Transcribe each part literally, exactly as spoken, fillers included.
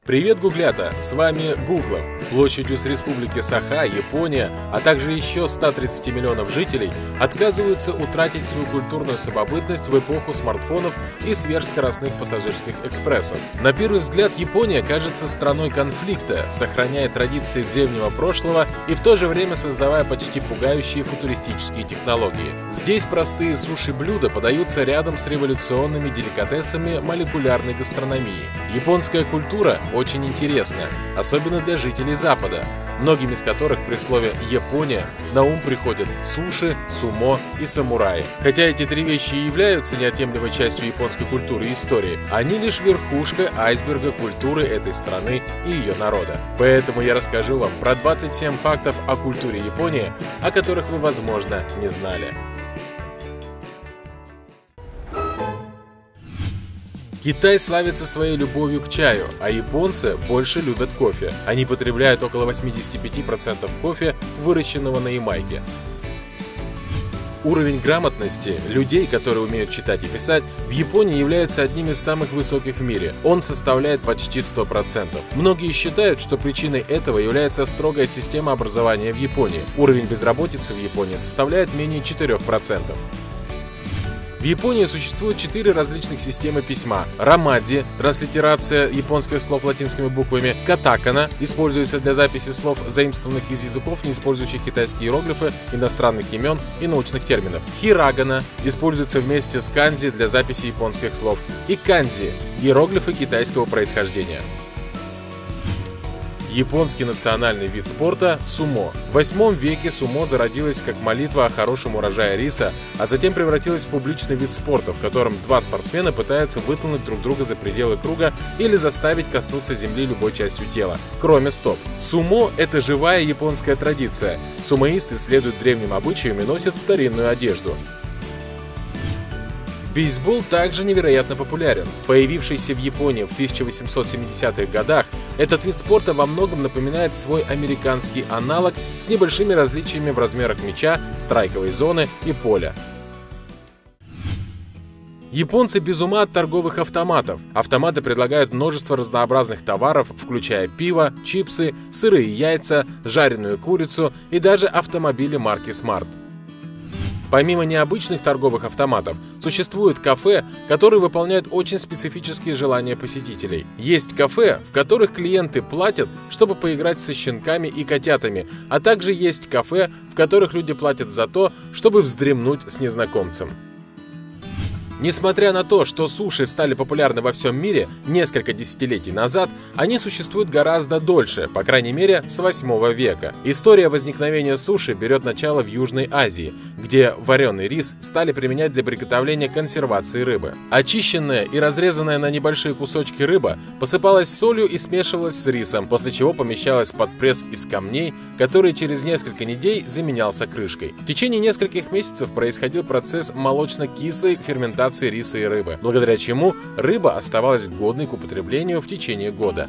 Привет, гуглята! С вами Гуглов. Площадью с республики Саха, Япония, а также еще ста тридцати миллионов жителей отказываются утратить свою культурную самобытность в эпоху смартфонов и сверхскоростных пассажирских экспрессов. На первый взгляд Япония кажется страной конфликта, сохраняя традиции древнего прошлого и в то же время создавая почти пугающие футуристические технологии. Здесь простые суши-блюда подаются рядом с революционными деликатесами молекулярной гастрономии. Японская культура очень интересно, особенно для жителей Запада, многим из которых при слове «Япония» на ум приходят суши, сумо и самураи. Хотя эти три вещи и являются неотъемлемой частью японской культуры и истории, они лишь верхушка айсберга культуры этой страны и ее народа. Поэтому я расскажу вам про двадцать семь фактов о культуре Японии, о которых вы, возможно, не знали. Китай славится своей любовью к чаю, а японцы больше любят кофе. Они потребляют около восьмидесяти пяти процентов кофе, выращенного на Ямайке. Уровень грамотности людей, которые умеют читать и писать, в Японии является одним из самых высоких в мире. Он составляет почти сто процентов. Многие считают, что причиной этого является строгая система образования в Японии. Уровень безработицы в Японии составляет менее четырёх процентов. В Японии существует четыре различных системы письма. Ромадзи – транслитерация японских слов латинскими буквами. Катакана – используется для записи слов, заимствованных из языков, не использующих китайские иероглифы, иностранных имен и научных терминов. Хирагана – используется вместе с канзи для записи японских слов. И канзи – иероглифы китайского происхождения. Японский национальный вид спорта – сумо. В восьмом веке сумо зародилось как молитва о хорошем урожае риса, а затем превратилось в публичный вид спорта, в котором два спортсмена пытаются вытолкнуть друг друга за пределы круга или заставить коснуться земли любой частью тела, кроме стоп. Сумо – это живая японская традиция. Сумоисты следуют древним обычаям и носят старинную одежду. Бейсбол также невероятно популярен. Появившийся в Японии в тысяча восемьсот семидесятых годах, этот вид спорта во многом напоминает свой американский аналог с небольшими различиями в размерах мяча, страйковой зоны и поля. Японцы без ума от торговых автоматов. Автоматы предлагают множество разнообразных товаров, включая пиво, чипсы, сырые яйца, жареную курицу и даже автомобили марки Smart. Помимо необычных торговых автоматов, существуют кафе, которые выполняют очень специфические желания посетителей. Есть кафе, в которых клиенты платят, чтобы поиграть со щенками и котятами, а также есть кафе, в которых люди платят за то, чтобы вздремнуть с незнакомцем. Несмотря на то, что суши стали популярны во всем мире несколько десятилетий назад, они существуют гораздо дольше, по крайней мере, с восьмого века. История возникновения суши берет начало в Южной Азии, где вареный рис стали применять для приготовления консервации рыбы. Очищенная и разрезанная на небольшие кусочки рыба посыпалась солью и смешивалась с рисом, после чего помещалась под пресс из камней, который через несколько недель заменялся крышкой. В течение нескольких месяцев происходил процесс молочно-кислой ферментации риса и рыбы, благодаря чему рыба оставалась годной к употреблению в течение года.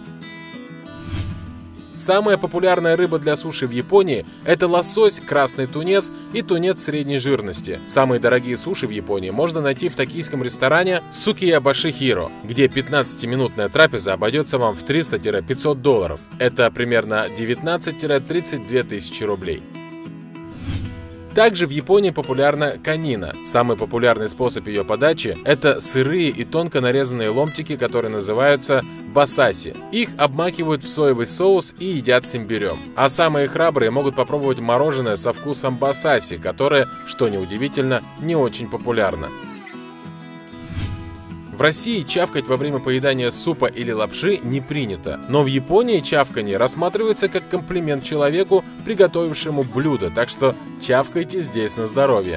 Самая популярная рыба для суши в Японии – это лосось, красный тунец и тунец средней жирности. Самые дорогие суши в Японии можно найти в токийском ресторане Сукиябаши Хиро, где пятнадцатиминутная трапеза обойдется вам в триста — пятьсот долларов. Это примерно девятнадцать — тридцать две тысячи рублей. Также в Японии популярна канина. Самый популярный способ ее подачи – это сырые и тонко нарезанные ломтики, которые называются басаси. Их обмакивают в соевый соус и едят с имбирем. А самые храбрые могут попробовать мороженое со вкусом басаси, которое, что неудивительно, не очень популярно. В России чавкать во время поедания супа или лапши не принято, но в Японии чавканье рассматривается как комплимент человеку, приготовившему блюдо, так что чавкайте здесь на здоровье.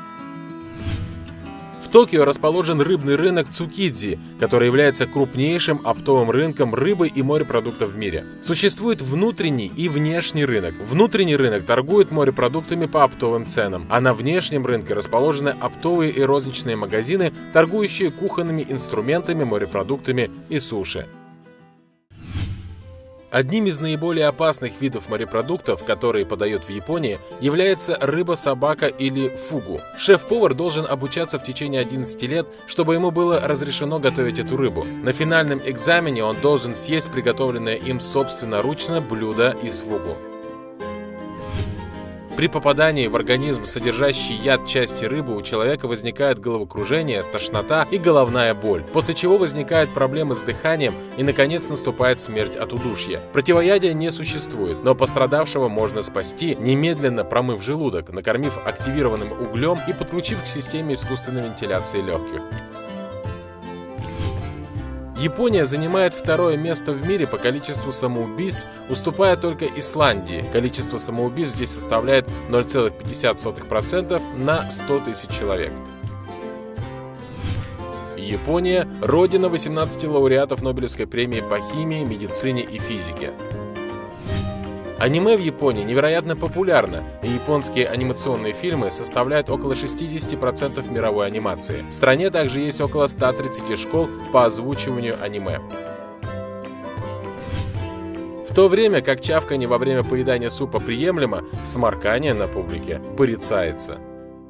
В Токио расположен рыбный рынок Цукидзи, который является крупнейшим оптовым рынком рыбы и морепродуктов в мире. Существует внутренний и внешний рынок. Внутренний рынок торгует морепродуктами по оптовым ценам, а на внешнем рынке расположены оптовые и розничные магазины, торгующие кухонными инструментами, морепродуктами и суши. Одним из наиболее опасных видов морепродуктов, которые подают в Японии, является рыба-собака или фугу. Шеф-повар должен обучаться в течение одиннадцати лет, чтобы ему было разрешено готовить эту рыбу. На финальном экзамене он должен съесть приготовленное им собственноручно блюдо из фугу. При попадании в организм, содержащий яд части рыбы, у человека возникает головокружение, тошнота и головная боль, после чего возникают проблемы с дыханием и, наконец, наступает смерть от удушья. Противоядия не существует, но пострадавшего можно спасти, немедленно промыв желудок, накормив активированным углем и подключив к системе искусственной вентиляции легких. Япония занимает второе место в мире по количеству самоубийств, уступая только Исландии. Количество самоубийств здесь составляет ноль целых пятьдесят сотых процента на сто тысяч человек. Япония – родина восемнадцати лауреатов Нобелевской премии по химии, медицине и физике. Аниме в Японии невероятно популярно, и японские анимационные фильмы составляют около шестидесяти процентов мировой анимации. В стране также есть около ста тридцати школ по озвучиванию аниме. В то время как чавканье во время поедания супа приемлемо, сморкание на публике порицается.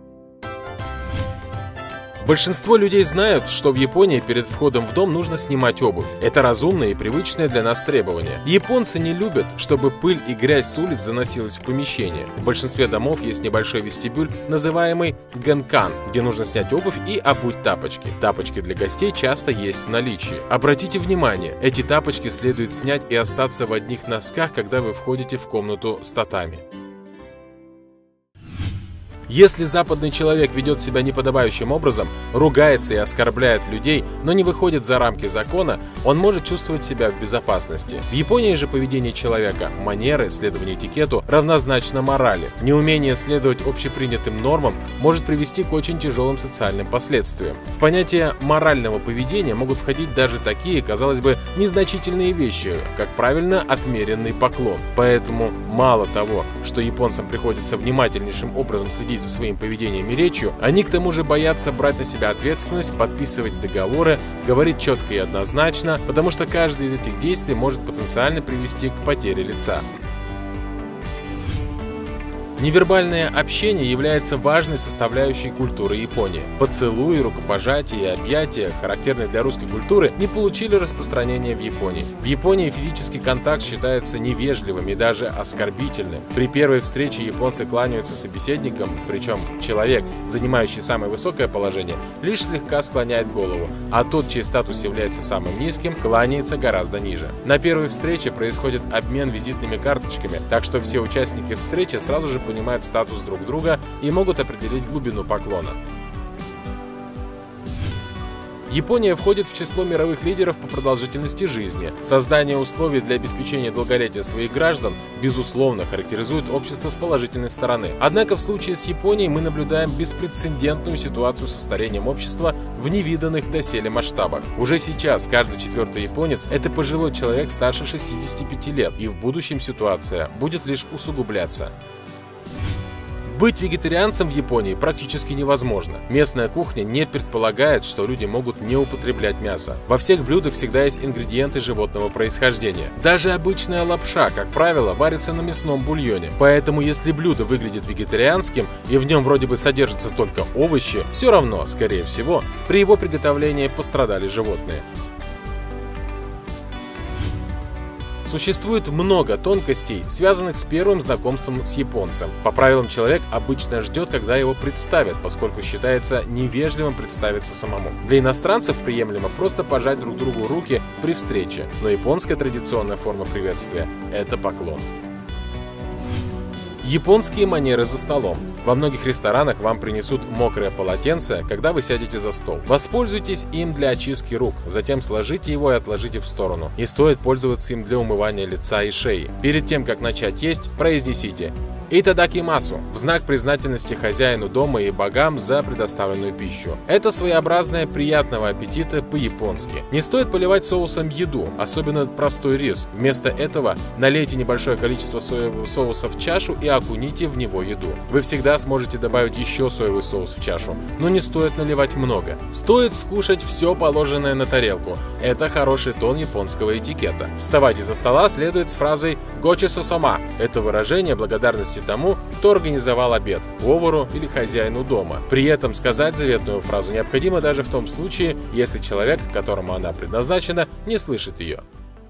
Большинство людей знают, что в Японии перед входом в дом нужно снимать обувь. Это разумное и привычное для нас требование. Японцы не любят, чтобы пыль и грязь с улиц заносилась в помещение. В большинстве домов есть небольшой вестибюль, называемый гэнкан, где нужно снять обувь и обуть тапочки. Тапочки для гостей часто есть в наличии. Обратите внимание, эти тапочки следует снять и остаться в одних носках, когда вы входите в комнату с татами. Если западный человек ведет себя неподобающим образом, ругается и оскорбляет людей, но не выходит за рамки закона, он может чувствовать себя в безопасности. В Японии же поведение человека, манеры, следование этикету равнозначно морали. Неумение следовать общепринятым нормам может привести к очень тяжелым социальным последствиям. В понятие морального поведения могут входить даже такие, казалось бы, незначительные вещи, как правильно отмеренный поклон. Поэтому мало того, что японцам приходится внимательнейшим образом следить за своим поведением и речью, они к тому же боятся брать на себя ответственность, подписывать договоры, говорить четко и однозначно, потому что каждое из этих действий может потенциально привести к потере лица. Невербальное общение является важной составляющей культуры Японии. Поцелуи, рукопожатия и объятия, характерные для русской культуры, не получили распространения в Японии. В Японии физический контакт считается невежливым и даже оскорбительным. При первой встрече японцы кланяются собеседникам, причем человек, занимающий самое высокое положение, лишь слегка склоняет голову, а тот, чей статус является самым низким, кланяется гораздо ниже. На первой встрече происходит обмен визитными карточками, так что все участники встречи сразу же понимают статус друг друга и могут определить глубину поклона. Япония входит в число мировых лидеров по продолжительности жизни. Создание условий для обеспечения долголетия своих граждан, безусловно, характеризует общество с положительной стороны. Однако в случае с Японией мы наблюдаем беспрецедентную ситуацию со старением общества в невиданных доселе масштабах. Уже сейчас каждый четвертый японец – это пожилой человек старше шестидесяти пяти лет, и в будущем ситуация будет лишь усугубляться. Быть вегетарианцем в Японии практически невозможно. Местная кухня не предполагает, что люди могут не употреблять мясо. Во всех блюдах всегда есть ингредиенты животного происхождения. Даже обычная лапша, как правило, варится на мясном бульоне. Поэтому если блюдо выглядит вегетарианским и в нем вроде бы содержатся только овощи, все равно, скорее всего, при его приготовлении пострадали животные. Существует много тонкостей, связанных с первым знакомством с японцем. По правилам, человек обычно ждет, когда его представят, поскольку считается невежливым представиться самому. Для иностранцев приемлемо просто пожать друг другу руки при встрече, но японская традиционная форма приветствия – это поклон. Японские манеры за столом. Во многих ресторанах вам принесут мокрое полотенце, когда вы сядете за стол. Воспользуйтесь им для очистки рук, затем сложите его и отложите в сторону. Не стоит пользоваться им для умывания лица и шеи. Перед тем, как начать есть, произнесите: Итадакимасу – в знак признательности хозяину дома и богам за предоставленную пищу. Это своеобразное «приятного аппетита» по-японски. Не стоит поливать соусом еду, особенно простой рис. Вместо этого налейте небольшое количество соевого соуса в чашу и окуните в него еду. Вы всегда сможете добавить еще соевый соус в чашу, но не стоит наливать много. Стоит скушать все положенное на тарелку. Это хороший тон японского этикета. Вставать из-за стола следует с фразой «гочи-со-сома». Это выражение благодарности тому, кто организовал обед, повару или хозяину дома. При этом сказать заветную фразу необходимо даже в том случае, если человек, которому она предназначена, не слышит ее.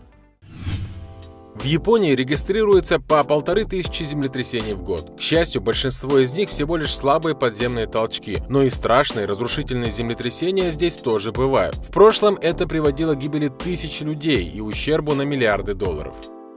В Японии регистрируется по полторы тысячи землетрясений в год. К счастью, большинство из них всего лишь слабые подземные толчки, но и страшные разрушительные землетрясения здесь тоже бывают. В прошлом это приводило к гибели тысяч людей и ущербу на миллиарды долларов.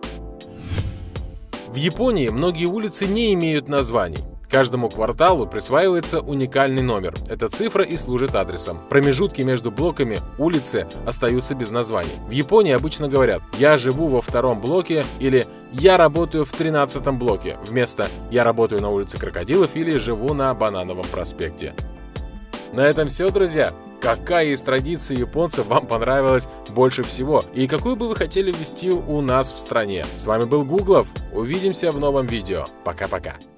В Японии многие улицы не имеют названий. Каждому кварталу присваивается уникальный номер. Эта цифра и служит адресом. Промежутки между блоками улицы остаются без названий. В Японии обычно говорят «я живу во втором блоке» или «я работаю в тринадцатом блоке» вместо «я работаю на улице Крокодилов» или «живу на Банановом проспекте». На этом все, друзья. Какая из традиций японцев вам понравилась больше всего и какую бы вы хотели ввести у нас в стране? С вами был Гуглов. Увидимся в новом видео. Пока-пока.